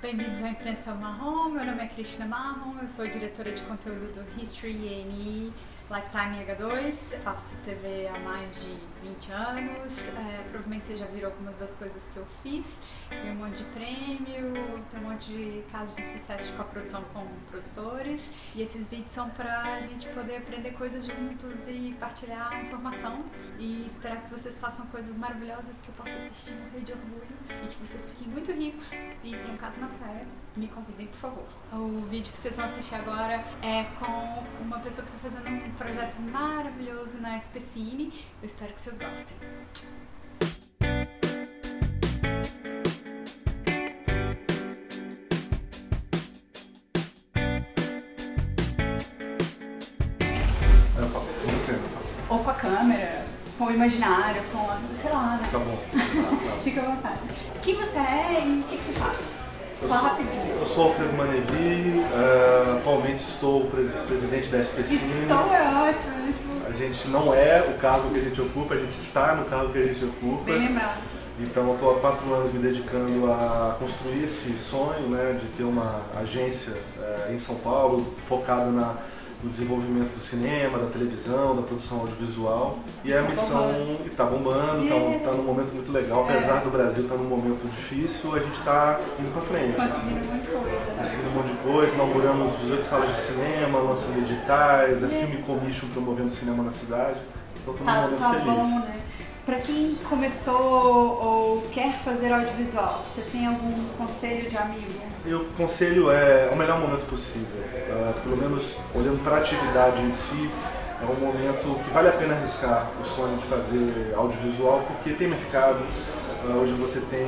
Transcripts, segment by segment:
Bem-vindos ao Imprensa Marrom, meu nome é Cristina Marrom, eu sou diretora de conteúdo do History A&E Lifetime H2, faço TV há mais de 20 anos, provavelmente vocês já viram algumas das coisas que eu fiz, tem um monte de prêmio, tem um monte de casos de sucesso de coprodução com produtores, e esses vídeos são pra gente poder aprender coisas juntos e partilhar informação e esperar que vocês façam coisas maravilhosas que eu possa assistir no Rio de Orgulho e que vocês fiquem muito ricos e tenham casa na praia. Me convidem, por favor. O vídeo que vocês vão assistir agora é com uma pessoa que está fazendo um projeto maravilhoso na SPCine. Eu espero que vocês gostem. Ou com a câmera, com o imaginário, com a... sei lá, né? Tá bom. Fica à vontade. Quem você é e o que você faz? Só rapidinho. Eu sou Alfredo Manevi, atualmente estou presidente da SPCine. Estou é ótimo. A gente não é o cargo que a gente ocupa, a gente está no cargo que a gente ocupa. Bem lembrado. Então eu estou há 4 anos me dedicando a construir esse sonho, né, de ter uma agência em São Paulo focada no desenvolvimento do cinema, da televisão, da produção audiovisual. E a missão está bombando, está num momento muito legal, apesar do Brasil estar num momento difícil, a gente está indo para frente. Conseguindo um monte de coisa. Conseguindo um monte de coisa, inauguramos 18 salas de cinema, lançando editais, filme commission promovendo cinema na cidade. Então estou num momento feliz. Bom, né? Para quem começou ou quer fazer audiovisual, você tem algum conselho de amigo? O conselho é o melhor momento possível, pelo menos olhando para a atividade em si, é um momento que vale a pena arriscar o sonho de fazer audiovisual, porque tem mercado, hoje você tem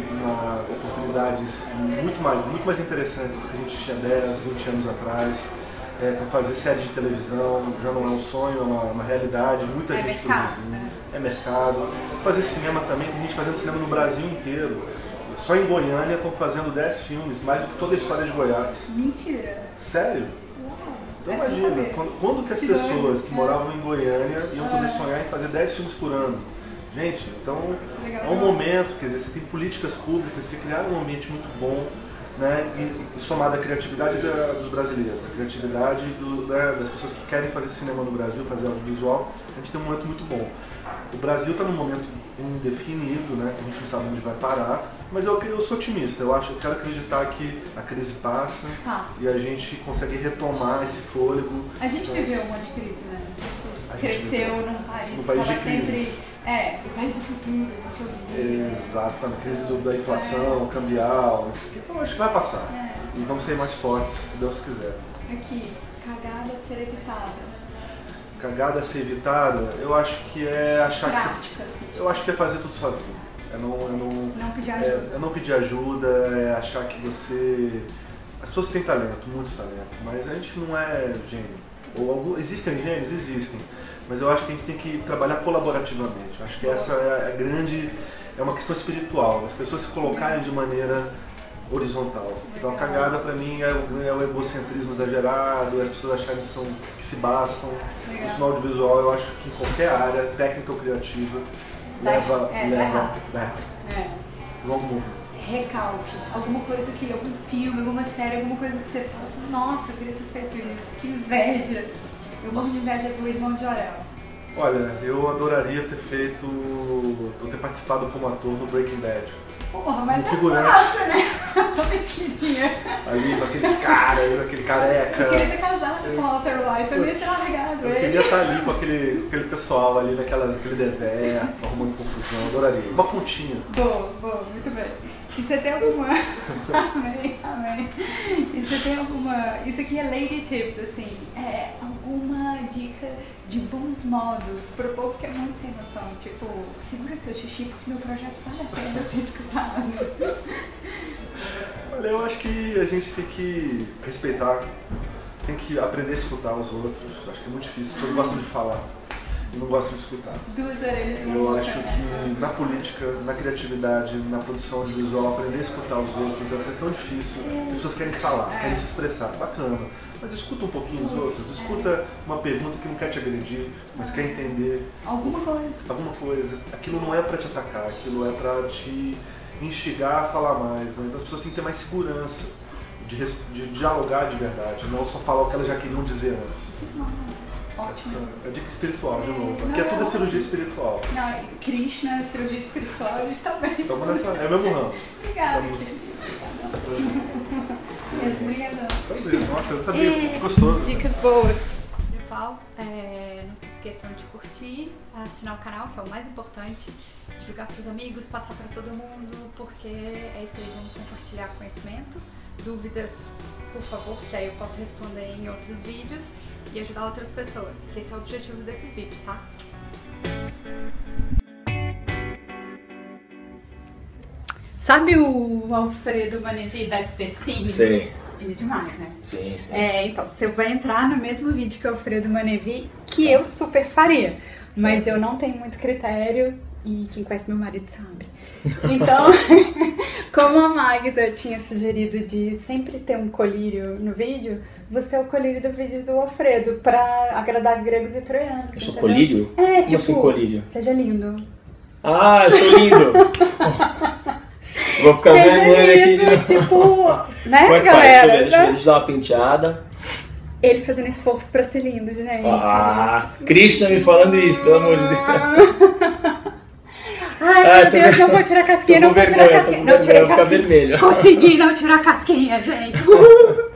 oportunidades muito mais interessantes do que a gente tinha 10, 20 anos atrás. Fazer série de televisão já não é um sonho, é uma realidade, muita gente produzindo, é mercado. Fazer cinema também, tem gente fazendo cinema no Brasil inteiro. Só em Goiânia estão fazendo 10 filmes, mais do que toda a história de Goiás. Mentira! Sério? Então imagina, quando que as pessoas que moravam em Goiânia iam poder sonhar em fazer 10 filmes por ano? Gente, então é um momento, quer dizer, você tem políticas públicas que criaram um ambiente muito bom, né, e somada à criatividade dos brasileiros, a criatividade das pessoas que querem fazer cinema no Brasil, fazer audiovisual, a gente tem um momento muito bom. O Brasil está num momento indefinido, né, que a gente não sabe onde vai parar, mas eu sou otimista, eu quero acreditar que a crise passa e a gente consegue retomar esse fôlego. A gente viveu um monte de crise, né? A gente cresceu num país de sempre... crise. O país do futuro, exatamente, crise da inflação, cambial, então acho que vai passar. E vamos ser mais fortes, se Deus quiser. Aqui, cagada a ser evitada. Cagada a ser evitada, eu acho que é achar eu acho que é fazer tudo sozinho. Não pedir ajuda. É não pedir ajuda, é achar que você... As pessoas têm talento, muito talento, mas a gente não é gênio. Existem gênios? Existem. Mas eu acho que a gente tem que trabalhar colaborativamente. Acho que essa é uma questão espiritual, as pessoas se colocarem de maneira horizontal. Então a cagada para mim é o egocentrismo exagerado, as pessoas acharem que se bastam. Isso no audiovisual eu acho que em qualquer área, técnica ou criativa, leva longo movimento. Recalque, alguma coisa algum filme, alguma série, alguma coisa que você fala assim, nossa, eu queria ter feito isso, que inveja. Eu morro de inveja do Irmão de Jorel. Olha, eu adoraria ter participado como ator no Breaking Bad. Porra, mas figurante. Fácil, né? Eu queria. Ali, com aqueles caras, aquele careca. Eu queria ter casado com o Walter White, eu ia ter largado ele. Eu queria estar ali com aquele pessoal ali naquele deserto, arrumando confusão, eu adoraria. Uma pontinha. Boa, muito bem. E você tem alguma... Amém. E você tem alguma... Isso aqui é Lady Tips, assim, alguma dica de bons modos pro povo que é muito sem noção, tipo, segura seu xixi porque meu projeto vale a pena ser escutado. Olha, eu acho que a gente tem que respeitar, tem que aprender a escutar os outros, acho que é muito difícil, as pessoas gostam de falar. Eu não gosto de escutar. Duas orelhas e uma Eu boca, acho que na política, na criatividade, na produção audiovisual, aprender a escutar os outros é uma coisa tão difícil. As pessoas querem falar, querem se expressar, bacana. Mas escuta um pouquinho os outros, escuta uma pergunta que não quer te agredir, mas quer entender alguma coisa. Aquilo não é para te atacar, aquilo é para te instigar a falar mais, né? Então as pessoas têm que ter mais segurança de dialogar de verdade, não só falar o que elas já queriam dizer antes. Ótimo. Essa é a dica espiritual, de novo. Aqui é tudo cirurgia espiritual. Não, Krishna, cirurgia espiritual, a gente tá bem. Estamos nessa. É o mesmo ramo. Obrigada, Obrigada. Nossa, eu sabia. Gostoso. Dicas boas. Pessoal, não se esqueçam de curtir, assinar o canal, que é o mais importante, divulgar para os amigos, passar para todo mundo, porque é isso aí, vamos compartilhar conhecimento. Dúvidas, por favor, que aí eu posso responder em outros vídeos e ajudar outras pessoas, que esse é o objetivo desses vídeos, tá? Sabe o Alfredo Manevi da SPCine? Sei. Ele é demais, né? Sim, sim. Então, você vai entrar no mesmo vídeo que o Alfredo Manevi, que eu super faria, mas eu não tenho muito critério e quem conhece meu marido sabe. Então, como a Magda tinha sugerido de sempre ter um colírio no vídeo, você é o colírio do vídeo do Alfredo, pra agradar gregos e troianos. Eu sou entendeu? colírio? É, Como assim colírio? Seja lindo. Ah, eu sou lindo! Vou ficar vermelho aqui de tipo, né, Como é que galera? faz? Deixa eu dar uma penteada. Ele fazendo esforço pra ser lindo, gente. Krishna me falando isso, pelo amor de Deus. Ai, meu Deus, não vou tirar a casquinha, não vou tirar a casquinha. Não tirei a casquinha. Vermelho. Consegui não tirar a casquinha, gente.